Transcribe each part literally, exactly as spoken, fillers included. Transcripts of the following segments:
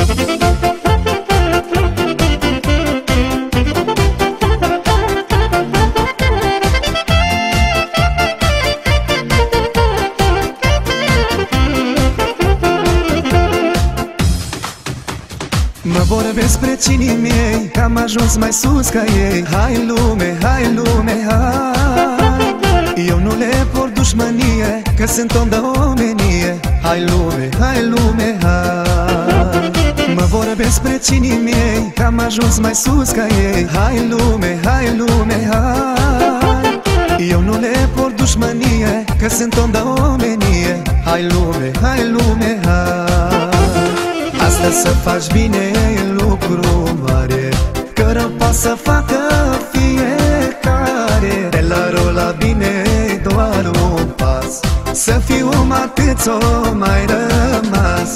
Mă vorbesc precinii mei, că am ajuns mai sus ca ei. Hai lume, hai lume, hai. Eu nu le port dușmănie, că sunt om de omenie. Hai lume, hai lume, hai. Mă vorbesc precinii mei, că am ajuns mai sus ca ei. Hai lume, hai lume, hai. Eu nu le port dușmănie, că sunt om de omenie. Hai lume, hai lume, hai. Astăzi să faci bine e lucru mare, că rău poate să facă fiecare. De la rău la bine doar un pas, să fii om atât ți-o mai rămas.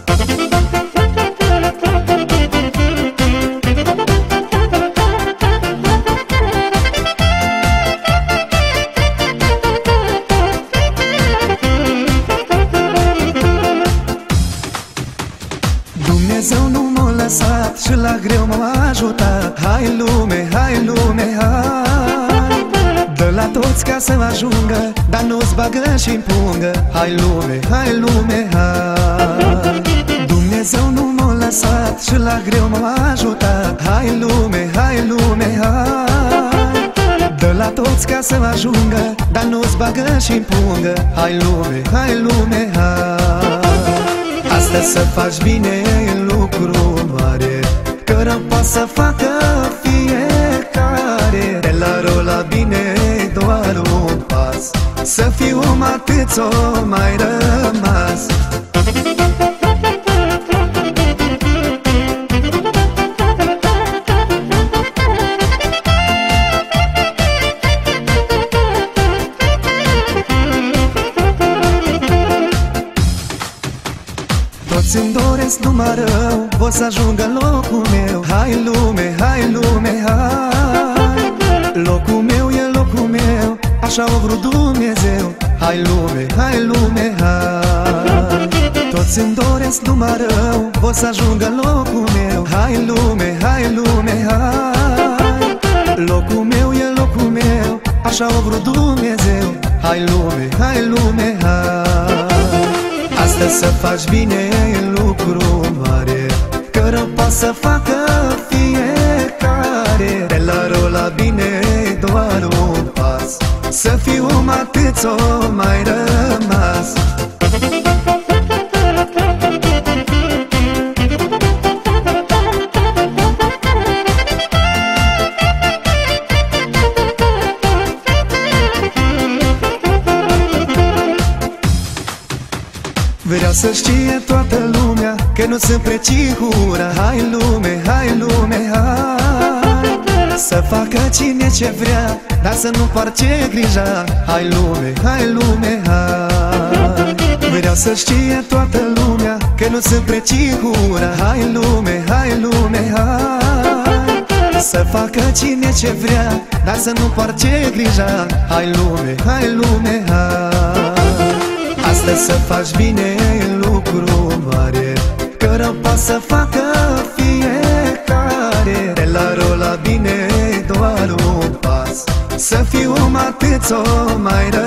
Dumnezeu nu m-a lăsat și la greu m-a ajutat. Hai lume, hai lume, hai. Dă la toți ca să ajungă, dar nu-ți bagă și-n pungă. Hai lume, hai lume, hai. Dumnezeu nu m-a lăsat și la greu m-a ajutat. Hai lume, hai lume, hai. Dă la toți ca să ajungă, dar nu-ți bagă și-n pungă. Hai lume, hai lume, hai. Astăzi să faci bine e lucru mare, că rău poate să facă fiecare. De la rău la bine doar un pas, să fii om atât ți-o mai rămas. Toți-mi doresc numai rău, vor să ajungă locul meu. Hai lume, hai lume, hai. Locul meu e locul meu, așa o vrut Dumnezeu. Hai lume, hai lume, hai. Toți-mi doresc numai rău, vor să ajungă locul meu. Hai lume, hai lume, hai. Locul meu e locul meu, așa o vrut Dumnezeu. Hai lume, hai lume, hai. Astăzi să faci bine e lucru mare, că rău poate să facă fiecare. De la rău la bine doar un pas, să fii om atât ți-o mai rămas. Vreau să știe toată lumea că nu sunt precihura. Hai lume, hai lume, hai. Să facă cine ce vrea, dar să nu parce grija. Hai lume, hai lume, hai. Vreau să știe toată lumea că nu sunt precihura. Hai lume, hai lume, hai. Să facă cine ce vrea, dar să nu parce grija. Hai lume, hai lume, hai. Astăzi să faci bine e lucru mare, că rău poate să facă fiecare. De la rău la bine doar un pas, să fii om atât ți-o mai rămas.